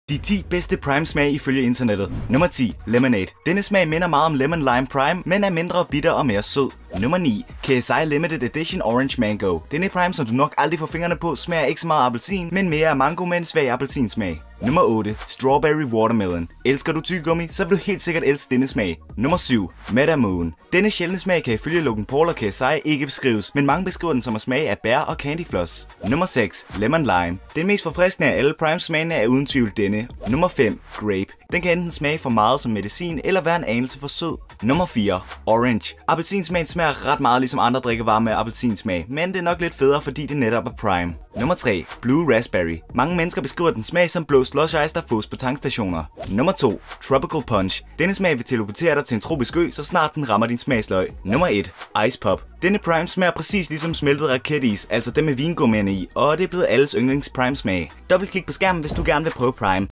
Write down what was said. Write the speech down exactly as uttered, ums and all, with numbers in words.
De ti bedste Prime smag ifølge internettet. Nummer ti. Lemonade. Denne smag minder meget om Lemon Lime Prime, men er mindre bitter og mere sød. Nummer ni. K S I Limited Edition Orange Mango. Denne Prime, som du nok aldrig får fingrene på, smager ikke så meget appelsin, men mere af mango med en svag appelsinsmag. Nummer otte. Strawberry Watermelon. Elsker du tyggegummi, så vil du helt sikkert elske denne smag. Nummer syv. Meta Moon. Denne sjældne smag kan ifølge Logan Paul og K S I ikke beskrives, men mange beskriver den som at smage af bær og candyfloss. Nummer seks. Lemon Lime. Den mest forfriskende af alle Prime smagene er uden tvivl denne. Nummer fem. Grape. Den kan enten smage for meget som medicin, eller være en anelse for sød. Nummer fire. Orange. Appelsinsmagen smager ret meget ligesom andre drikkevarer med appelsinsmag, men det er nok lidt federe, fordi det netop er Prime. Nummer tre. Blue Raspberry. Mange mennesker beskriver den smag som blå slush ice, der fås på tankstationer. Nummer to. Tropical Punch. Denne smag vil teleportere dig til en tropisk ø, så snart den rammer din smagsløg. Nummer et. Ice Pop. Denne Prime smager præcis ligesom smeltet raketis, altså dem med vingummierne i, og det er blevet alles yndlings Prime smag. Dobbeltklik på skærmen, hvis du gerne vil prøve Prime.